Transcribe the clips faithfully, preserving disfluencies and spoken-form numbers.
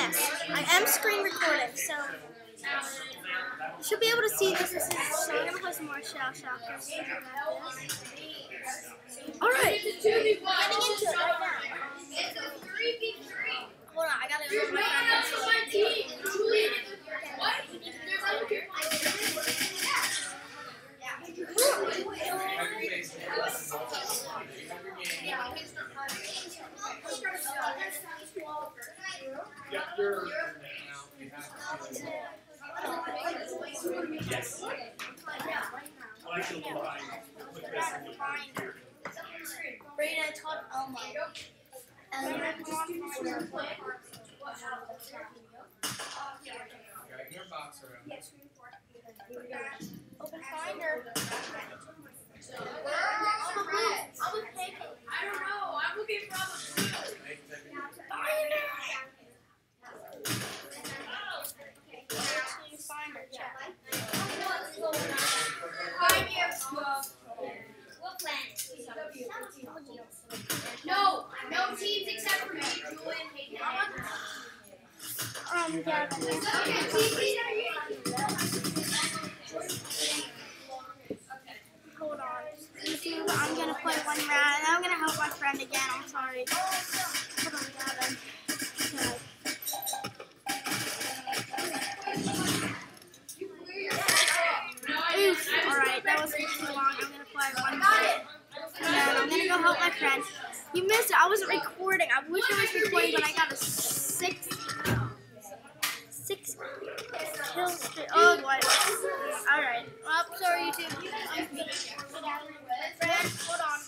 Yes, I am screen recording, so you should be able to see this. This is, so I'm gonna play some more Shell Shockers. All right, getting into it right now. Hold on, I gotta go my Yes. Brayden, it's called Elmo. And then I want Open Finder. I was taking. I don't know. I'm looking for all the Finder, check. What planet? No, no teams except for me, Julian, Hayden. Um, yeah. Okay, team Hold on. YouTube, I'm gonna play one round, and I'm gonna help my friend again. I'm sorry. Hold on, Gavin. Okay. Oof. Alright, that was too long. I'm gonna play one more. And I'm gonna go help my friend. You missed it. I wasn't recording. I wish I was recording, but I got a six. Six kill streak. Oh boy. Alright. Well, sorry, YouTube. Friend, hold on.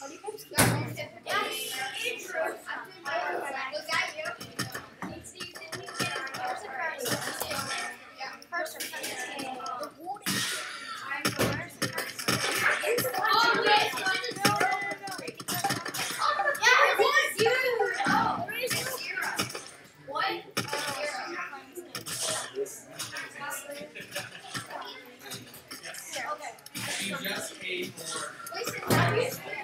She just paid for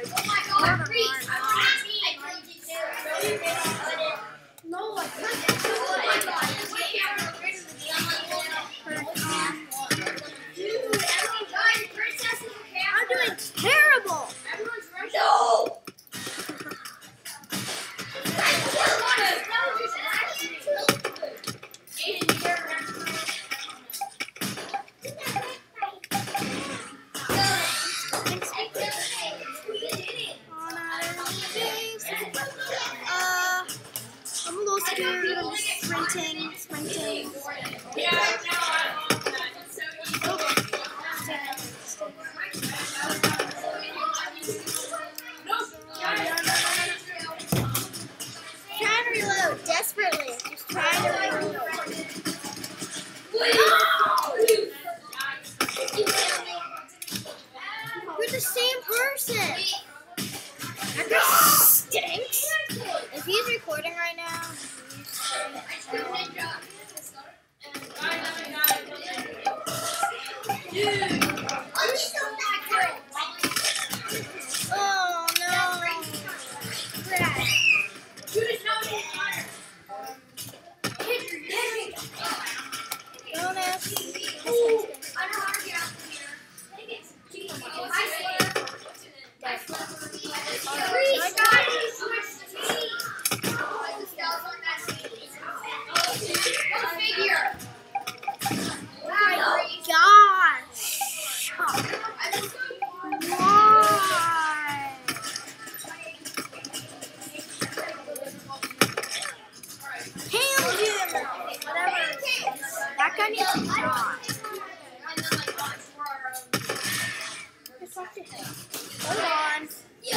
Oh my God, Reese, I want to eat. No, I couldn't. Oh my God. Dude, everyone died. Princess is okay. I'm doing terrible. Everyone's rushing. No! Uh, I'm a little scared. I'm just sprinting, sprinting. Trying to reload desperately. Just trying to reload. We're the same person. That guy stinks. If he's recording right now, oh no. Crap. Bonus. I got it. Gosh. Why? Ham Jim. Whatever. That guy needs to die. Just talk to him. Hold on.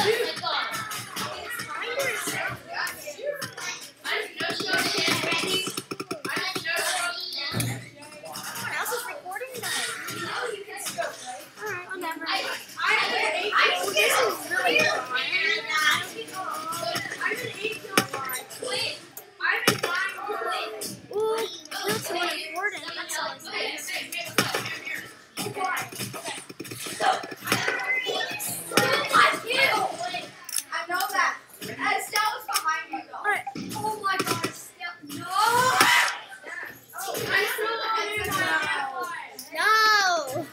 Someone else is recording tonight. Alright, whatever. Oh, this is really fun. Ooh, that's so important. That's always nice. I know that. Estelle was behind you though. Alright. Oh my God, Estelle. No! Oh, I No!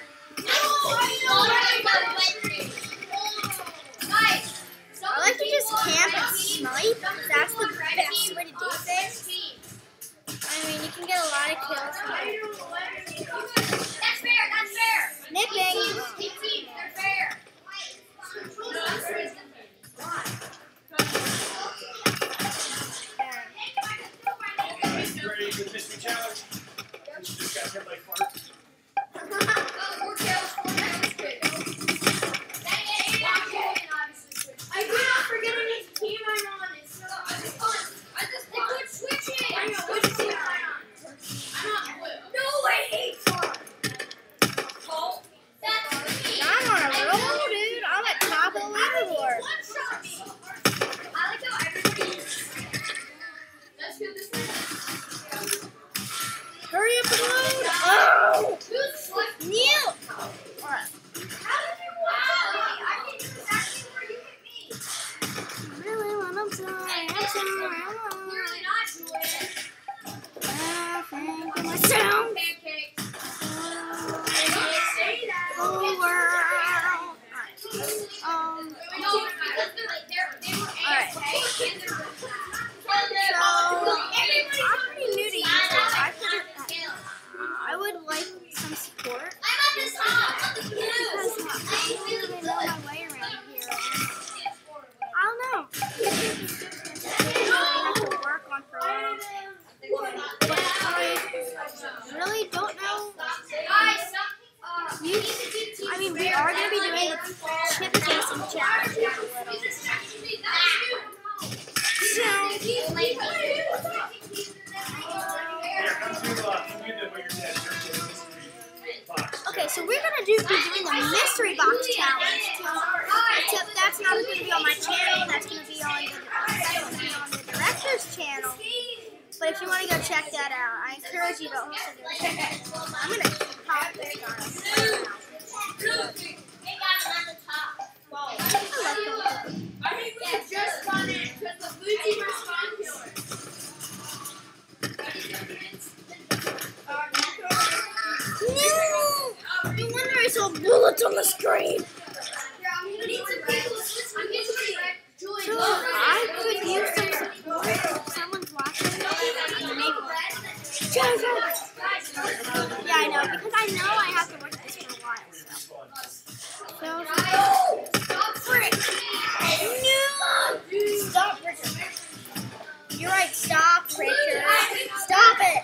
I like to just camp and snipe. That's the best way to do things. I mean, you can get a lot of kills from it. That's fair, that's fair. Nipping. Team, team, they're fair. Ready for the mystery challenge? You just got hit by fart. I do not forget any team I'm on. It's so I just I just they could switch it. I know which team I'm on. I'm not blue. No, I hate fun. Oh, that's me. I'm on a roll, dude. I'm at top of the leaderboard. One shot me. I like how everybody. Let's do this one. Hurry up and load. Oh! Who's like Neil! Alright. how did you wow? I didn't know exactly where you hit me. Really, when I'm sorry, I'm sorry. Clearly not, Julian. I think of myself. Pancakes. Oh, Don't say that. the world. Um, No, because they're like they're they were A F K and they're so, I'm pretty new to YouTube. I could, I would like some support. I'm at the top. Because uh, I don't really know my way around here. I don't know. I have to work on for a while. But I really don't know. Guys, uh, You, I mean, we are going to be doing the chip chasing challenge in a little. So, Yeah, come to, uh, come into where you're at. There's a mystery box. okay, so we're going to do, be doing the mystery box challenge. Except that's not going to be on my channel. That's going to be on the, uh, be on the director's channel. But if you want to go check that out, I encourage you to also go check it out. I'm going to pop this on. I think we have just gone in because the blue team are spawn killers. No! No wonder I saw bullets on the screen. So I could use some support if someone's watching me. Yeah, I know, because I know I have to work this for a while. So, so frick! No! Stop, Richard. You're right, stop, Richard. Stop it!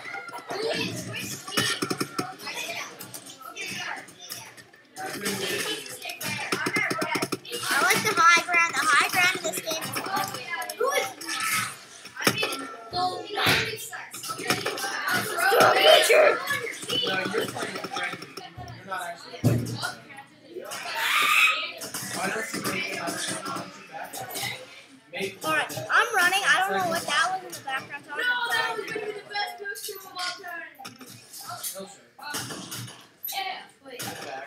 I like the high ground. The high ground in this game is who is Stop, Richard! No, you're playing with Randy. You're not actually playing. Why don't you make it on Make Alright, I'm running. I don't know what that was in the background. So No, that was going to be the best ghost room of all time. No, sir. Yeah, wait. Back.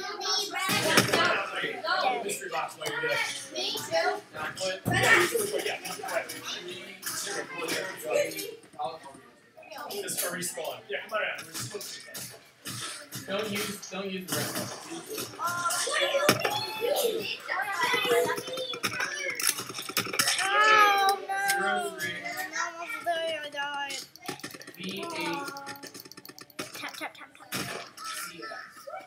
No. Mystery box while you're there. Me too. Now put. Yeah, you can put, yeah, you can put. Zero, put there. I'll cover you. Just for respawn. Yeah, come on out. We're supposed to. Don't use, don't use the rest of it. Oh no! Zero, three. I'm almost there. I died. B eight. Tap, tap, tap, tap. C X.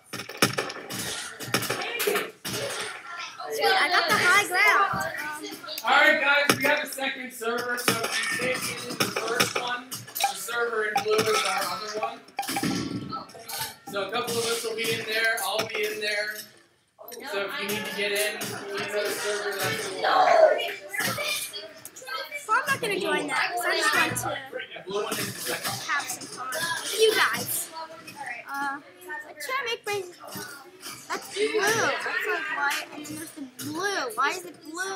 Sweet, I got the high ground. Um, Alright guys, we have a second server, so if you take it in the first one, the server in blue is our other one. So a couple of us will be in there, I'll be in there. So if you need to get in, you need another server, that's the one. well, I'm not gonna join that because I just want to The blue one is the second. have some fun with you guys. Uh, let's try to make my. That's blue. That's like white, and then there's the blue. Why is it blue?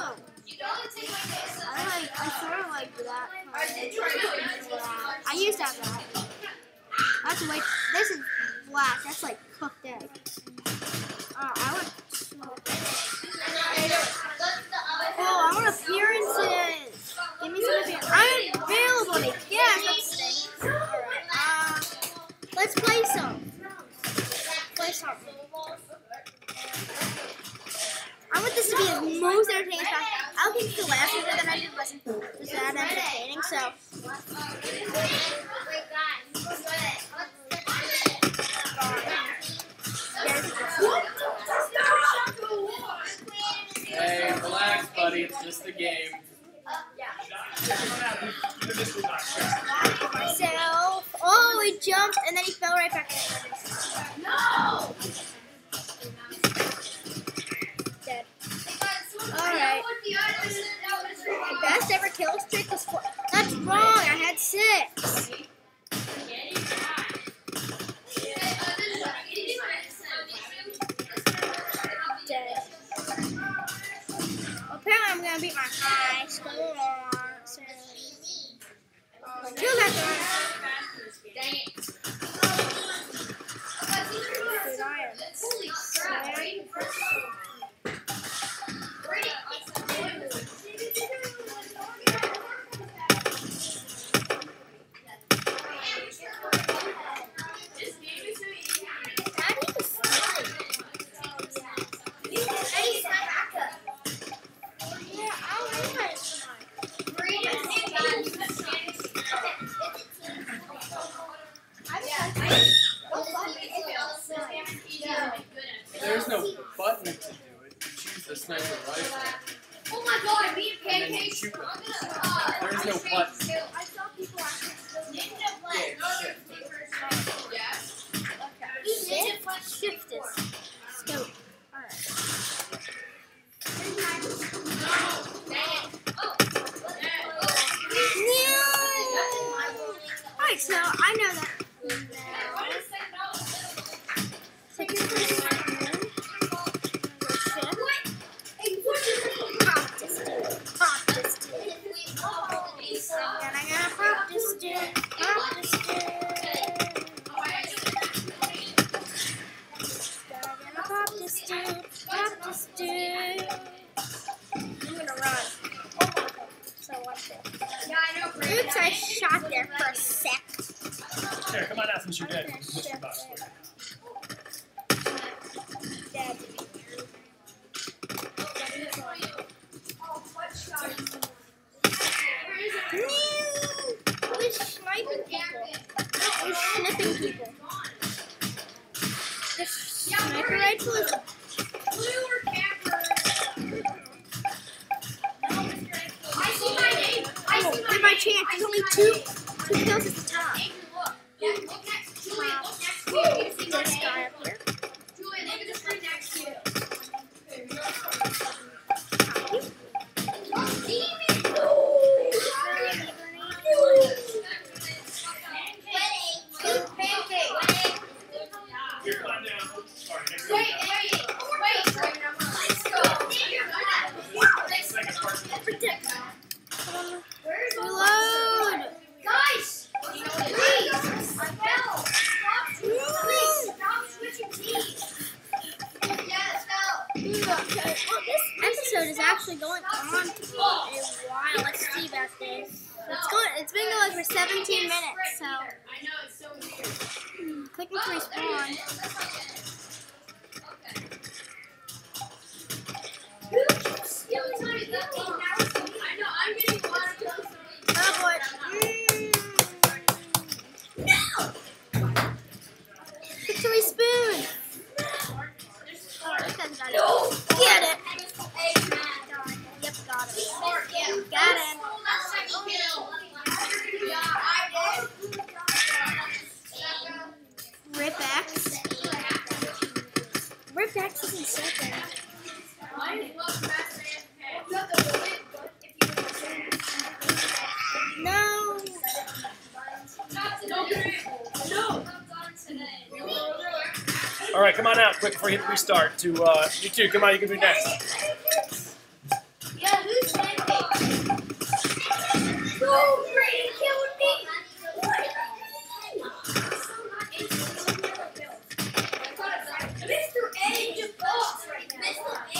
I like. I sort of like that. color. I used to have that. That's white. This is black. That's like cooked egg. Uh, I want. Oh, I want appearances. Give me some appearances. I'm available to guess. Let's see. Alright. Uh, let's play some. Play something. I want this to be the most entertaining time. I don't think the last video that I did wasn't was that entertaining, so. Hey, relax buddy, it's just a game. Myself. Oh, he jumped and then he fell right back. No! Dead. Alright. My best ever kill streak was four. That's wrong. I had six. Dead. Apparently, I'm gonna beat my high score. So, kill that guy. Dang it. Dude, I am. Holy crap. There's no button to do it. You choose the sniper rifle. Oh my god, me and And then you Pancakes. shoot them. Uh, There's no button. I saw people actually Ninja Flex. Yes. Shift, shift this. Scope. Alright. Alright, so I know that. Second place. Pop this dude. Pop this dude. And I'm gonna nice shot there for a sec. Here, come on out since you're dead. I'm gonna Mystery shift box. it. Dead. Who's sniping people? Who's snipping people? The sniper rifle is Blue or camper? No, Mister X. I see my name. I oh, see my give my name. chance. I There's see only my two name. two kills at the top. Andrew, look. Yeah, look next. Julian, look next to you. You see my This name? guy up here. Julian, look at the screen next to you. Oh, demon! No! Pancake. Here, come on down. Sorry, next Wait, one. wait, wait. Let's go. Second part. Where's the Reload. Guys! Please! I fell! Stop switching! Stop switching teams! Yeah, fell! Okay, well, this episode is actually going on for a while. Let's see about this. It's going. It's been going for seventeen minutes. So I know, it's so weird. clicking to respawn. Who keeps stealing my game? I know, I'm getting a lot of kills. Oh boy. Mm. No. Click to respawn. Oh, this guy's got it. Get it. Yep, got it. Got it. Rip X. Rip X is in second. No. All right, come on out quick before you hit the restart. To uh, you two, come on, you can be next. Yeah, who's pancake? No, Brady killed me! Mister A just lost right now. Mister A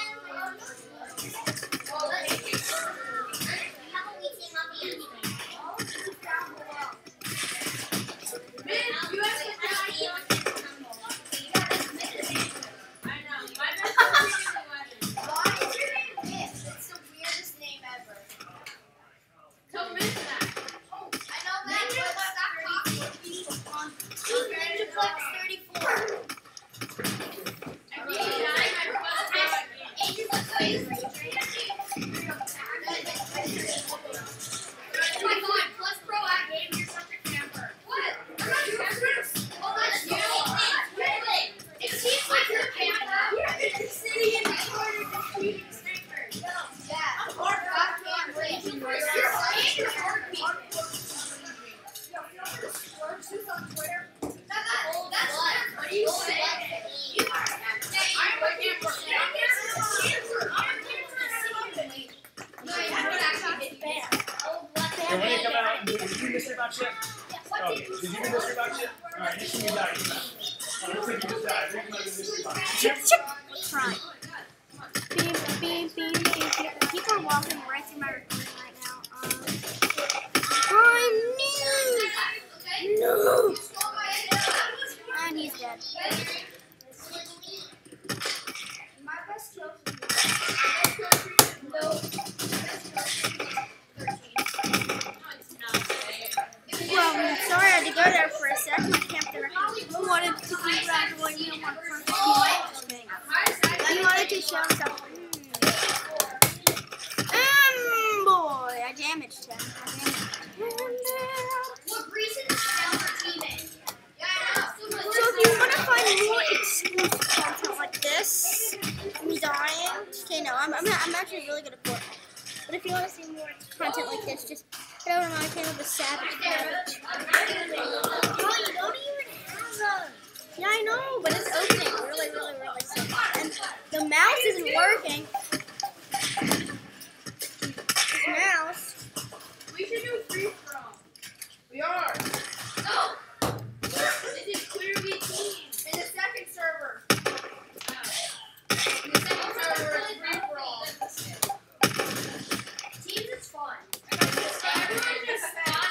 Hey, when you come out, did you do mystery box yet? Okay. Did you do mystery box yet? All right, next time you die, you die. Oh, looks like you just died. Bring him out of the mystery box. Chip, chip. Try. Beep, beep, beep, beep, beep. People are walking right through my recording right now. Um, I'm new. No. And he's dead. My best kill. Well, I'm sorry I had to go there for a second. My camp director wanted to congratulate me on my first game. He wanted to show himself. Mm. Um, boy, I damaged him. I damaged him. What reason is our teammate? So if you want to find more exclusive content like this, me dying, okay, no, I'm, I'm, I'm actually really good at Fortnite. But if you want to see more content like this, just head over to my channel, The Savage Cabbage. Oh, you don't even have those. Yeah, I know, but it's opening really, really, really soon. And the mouse isn't working. This mouse. We should do free for all. We are. No. This is clearly teams. In the second server. In the second server, it's free for all. Teams is fun. Everyone just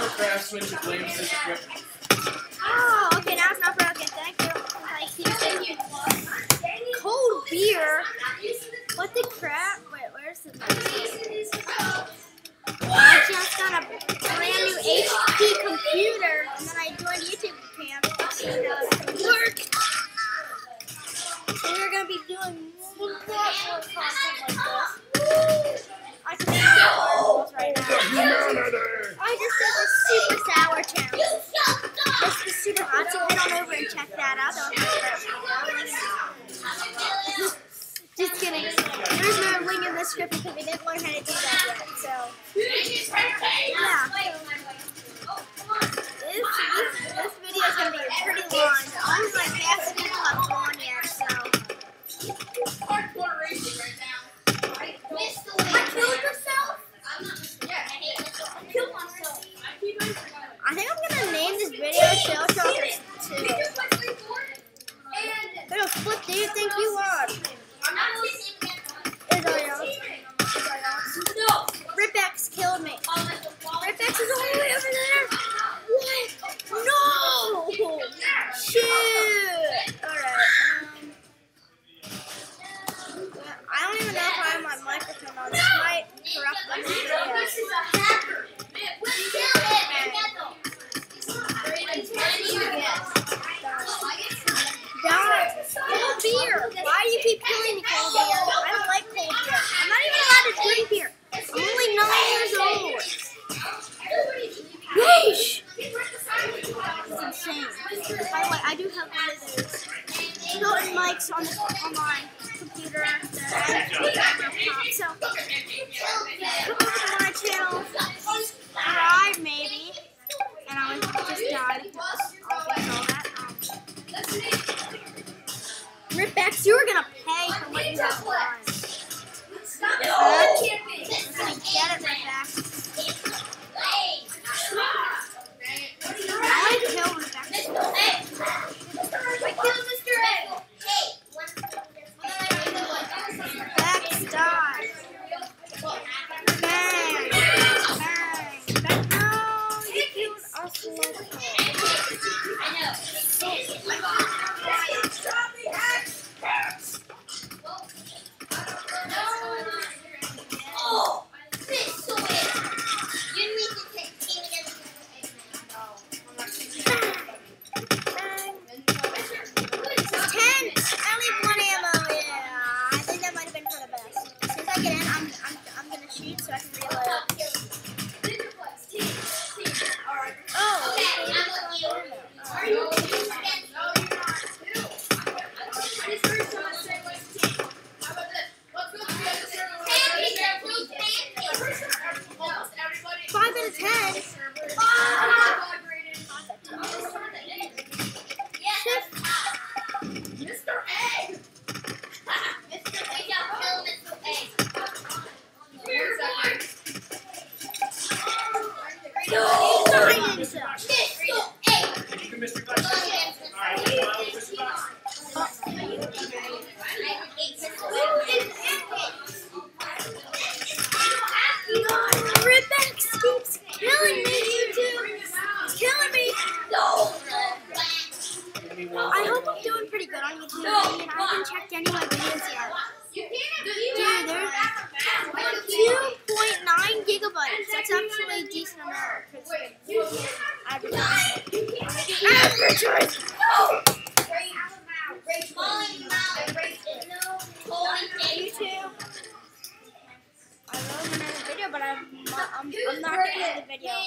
the craft switch and blame this grip. Oh, okay, now it's not broken. Thank you. Like, here's cold beer. What the crap? Wait, where's the I just got a brand new H P computer, and then I joined YouTube camp. And uh, it worked. So we're gonna be doing more content like this. I can make fireballs right now. I just did the super sour challenge. This is super hot, so head on over and check that out. That was my Just kidding. There's no link in the description because we didn't learn how to do that yet. So, yeah. This, this, this video is going to be pretty long. I was like, half the people have gone yet, so. Hardcore racing right now. I killed myself? Yeah, I killed myself. I think I'm going to name this video Shell Shockers two. Who the flip do you think you are? I'm not Is all y'all. Is all y'all. Ripex killed me. Ripex is all the way over there. What? No! Shoot! Alright, um. I don't even know if I have my microphone on. This might corrupt the video. Cold beer. Why do you keep killing me, cold beer? I don't like cold beer. I'm not even allowed to drink beer. I'm only nine years old. Yeesh. It's insane. By the way, I do have one of those built-in mics on, the, on my computer that I have on my laptop. So, come over to my channel, subscribe maybe, and I was just died. I'll get all that. Um, Ripex, you were gonna pay for what you have done. Let's get it, Ripex. I kill Ripex. Ripex, die. Bang. Bang. Bang. No, you killed us local. So I can reload. Five out of ten. Mister A. Mister A got killed. Mister A. Ripex keeps killing me, YouTube. He's killing me. I hope I'm doing pretty good on YouTube. I mean, I haven't checked any of my videos yet. Dude, there's two point nine gigabytes. That's actually a decent amount. Advertising. Advertising. YouTube. I love another video, but I'm not, I'm, I'm not going to end the video.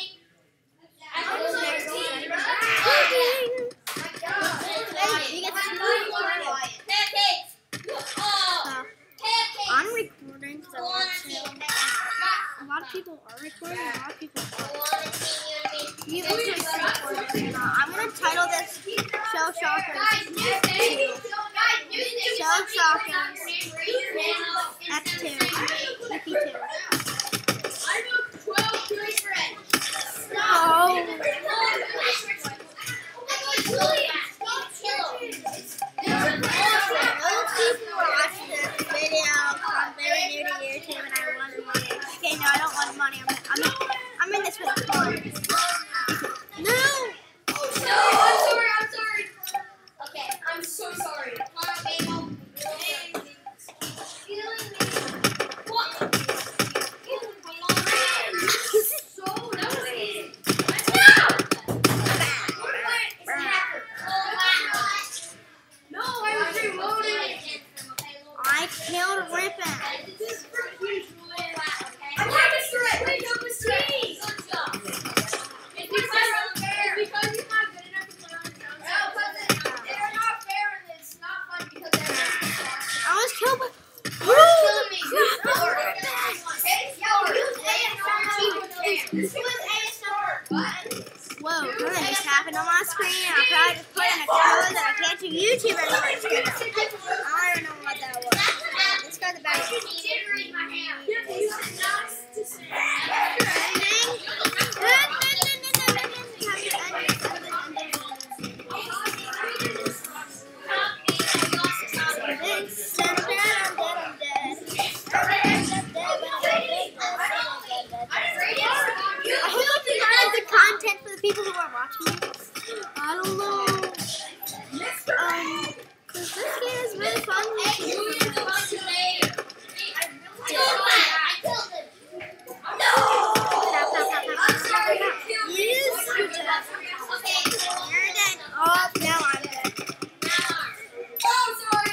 I'm recording because I want to. A lot of people are recording, a lot of people aren't. You actually recording. Uh, I'm going to title this Shell Shockers two. Shell Shockers X two. Mickey two. No. Most people watch this video. I'm very new to YouTube and I want money. Okay, no, I don't want money. I'm, I'm, I'm in this for fun. Whoa, something just happened on my screen. I probably just put in a code that I can't do YouTube anymore. It's gonna, I don't even know what that was. Let's go to the back. Content for the people who are watching. I don't know. Um, cause this game is really fun. Oh, now I'm dead. Oh, sorry.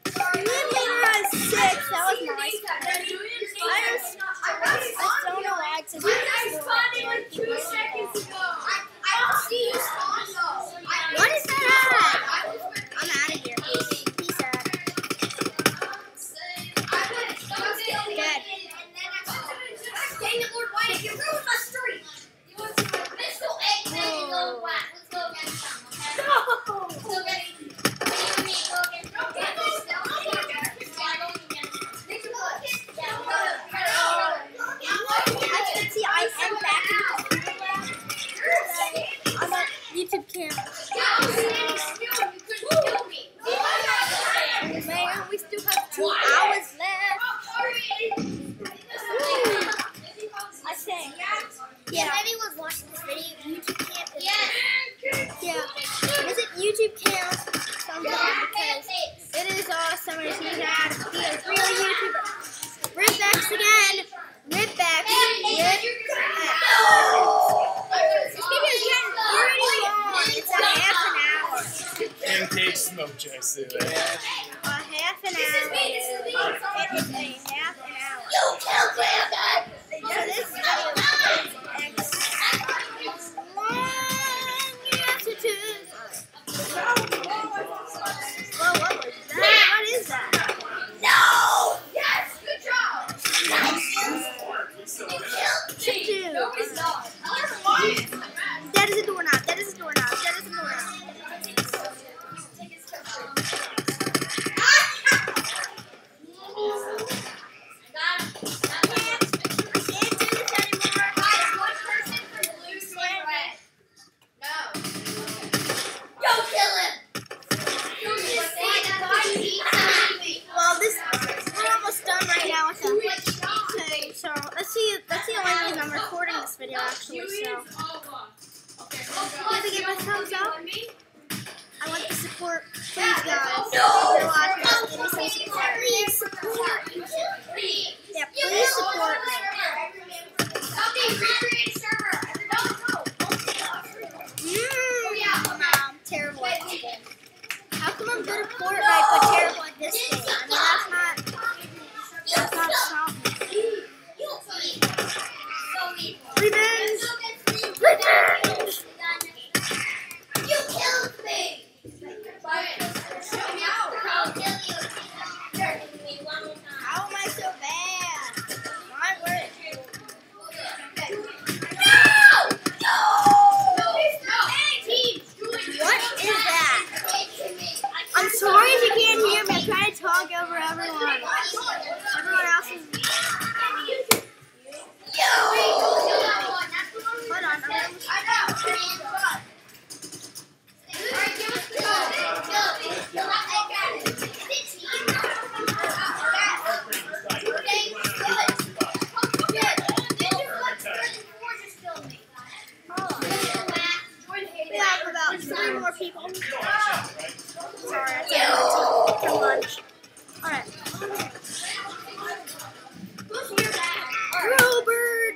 Six. That was nice. I just, I don't know why it's a You guys spawned in like two seconds ago. I, I don't see you spawn though. What is that? I'm out of here. Peace, peace out. Dead. Dang it, Lord White, you ruined my streak. You want to let's go eight minutes go black. Let's go get some, okay? Let's go get it. Go get this stuff. See, I am back on the YouTube camp. Man, we still have two hours left. I say, yeah. If anyone's watching this video, YouTube camp is yeah. Visit YouTube camp sometime because it is awesome and you have to be a real YouTuber. Ripbacks again. Ripbacks. Ripbacks. This video is getting pretty long. It's a half an hour. Pancake smoke, Jesse. A half an hour. It is a half an hour. You killed Brandon! So this video is Whoa, what was that? What is that? No! Yes! Good job! Nice! You killed me! Two. No, he's not. Never mind. That is a doorknob. That is a doorknob. That is a doorknob. Well, this we're almost done right now with the okay, so let's see let's see how many I'm recording this video actually, so please give a thumbs up. I want the support, please guys. If you're watching, give me some support. Please support. Yeah, please support me. Mm, I'm terrible at this game. How come I'm good at Fortnite but terrible at this game? I mean, that's not, that's not something. Revenge! Revenge! You killed me! How am I so bad? My word. What is that? I'm sorry if you can't hear me. I'm trying to talk over everyone. Everyone else is. Hold on. I'm We have about three more people. Sorry, I can't to lunch. Alright. Robert!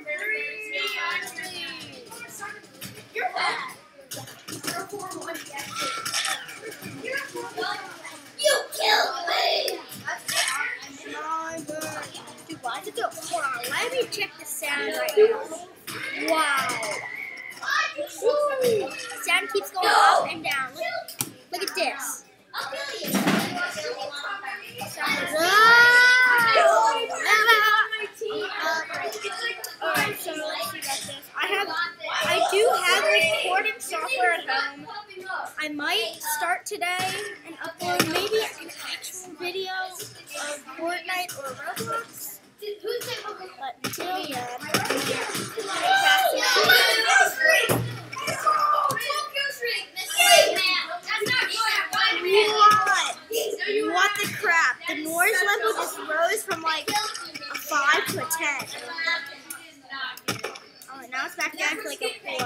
You're bad. You killed me! My God. Dude, why is it do? Hold on, let me check the sound right now. Wow. Woo. Sound keeps going up and down. Look, look at this. Alright, so let's see about this. I have, I do have recording software at home. I might start today and upload maybe an actual video of Fortnite or Roblox. But until then, what? What the crap? The noise level just rose from like a five to a ten. Oh, now it's back down to like a four.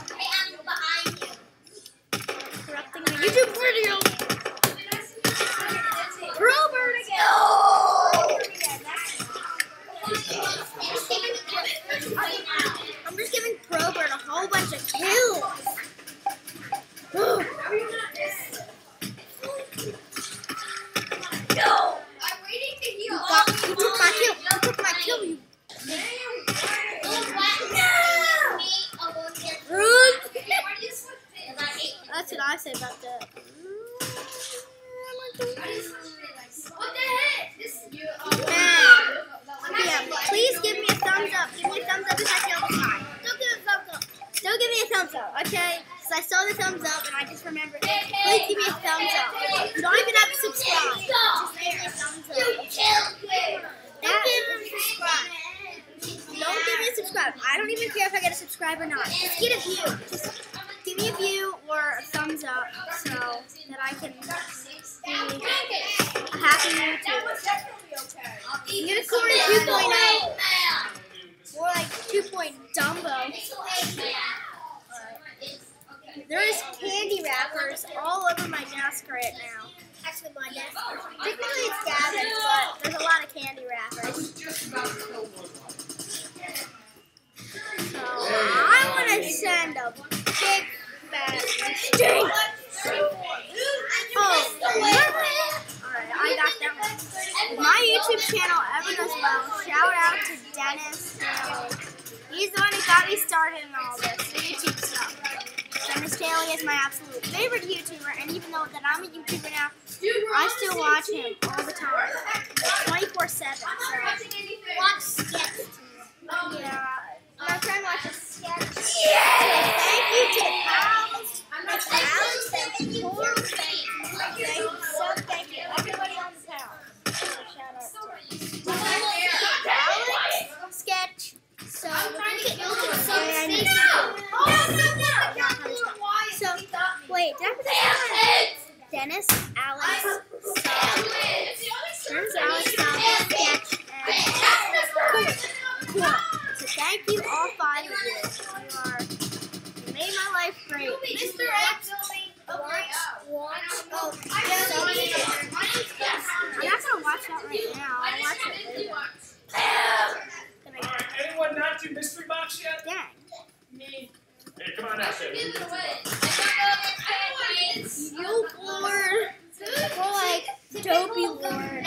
Corrupting my YouTube video. Probert again. I'm just giving Probert a whole bunch of kills. No! I'm waiting to heal. You, got, you took my kill. You took my kill. You. That's what I say about that. What the heck? This Yeah, please give me a thumbs up. Give me a thumbs up if I kill this guy. Still give me a thumbs up. Still give me a thumbs up, okay? Because I saw the thumbs up and I just remembered. Please give me a thumbs up. You don't even have to subscribe. Just give me a thumbs up. Don't give me a subscribe. Don't give me a subscribe. I don't even care if I get a subscribe or not. Just get a view. Just give me a view or a thumbs up so that I can be a happy YouTuber. Unicorn two point oh. More like two point Dumbo. There is candy wrappers all over my desk right now. Actually, my desk. Technically, it's Gavin's, but there's a lot of candy wrappers. So I want to send a big fat stink. Oh, alright, I got that one. My YouTube channel ever does well. Shout out to Dennis Daly. He's the one who got me started in all this YouTube stuff. Dennis Daly is my absolute favorite YouTuber, and even though that I'm a YouTuber now, I still watch him all the time, twenty-four seven. So. Watch sketch. Yeah. My friend watches sketch. So thank you to the pals. Alex, thank you, Paul, thank you, thank you, Sub, thank you, everybody on the pal. Shout out to Alex, sketch, so and so wait, did I put this on? Dennis, Alex, Sub, Dennis, Alex, Sub, sketch, and cool. Cool. So thank you, all five of you. You are, you made my life great. Mister X, watch, watch, oh, yeah, I'm not gonna watch that right now. I'll watch it later. Alright, anyone not do mystery box yet? Dang. Hey, come on out there. You Lord. More like Dopey Lord.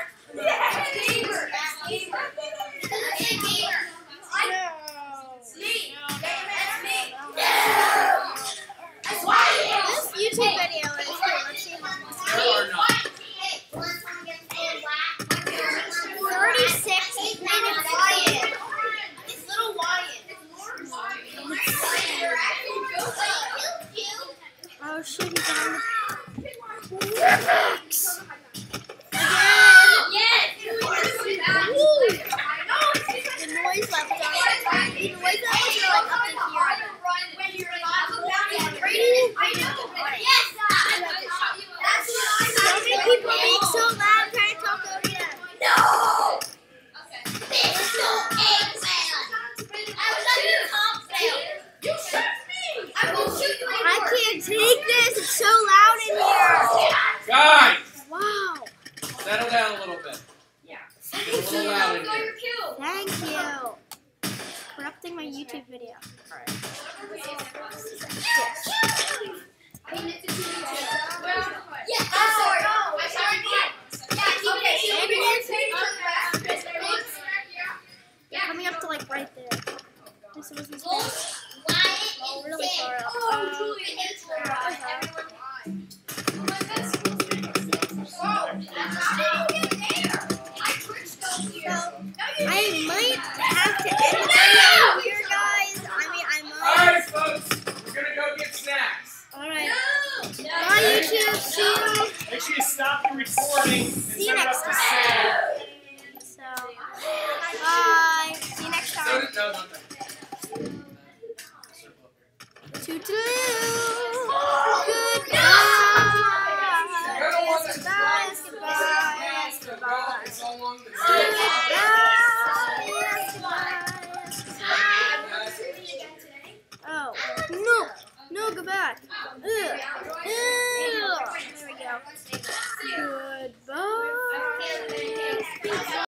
This YouTube video is good. Let's see how much. There are not. thirty-six minutes in. It's little Wyatt. Oh shit, he's on the Rex. Yes! Woo! The noise levels are the noise levels are like up in here. I know. Yes! That's what I So many people being so loud trying to talk over them. No! Mister Eggman! I was on your top fail. You shot me! I will shoot you in I can't take this. It's so loud in here. Guys, Wow. settle down a little bit. Yeah. It's a little loud in Got here. your kill. Thank you. Corrupting my YouTube video. Alright. Yeah, I'm sorry. I tried again. Yeah, Coming up to like right there. This was this Well, best. Wyatt Oh, is really dead. far up. Oh, Uh, Julie hates uh, Laura. uh, Everyone lied. Oh, that's Whoa, that's how do you get there? I twitched over here. No, you I didn't. might have to end the video here, guys. I mean, I might. Alright, folks. sure you stop the recording and See you set it next up to time. save. So, bye. See you next So time. did, no, not that. Toodaloo. Goodbye. You're the one Yes, that's goodbye. Yes, It's goodbye. Yes, so long to goodbye. Yes, goodbye. Oh, no. No, go back. Ugh. Ugh. There we go. Good.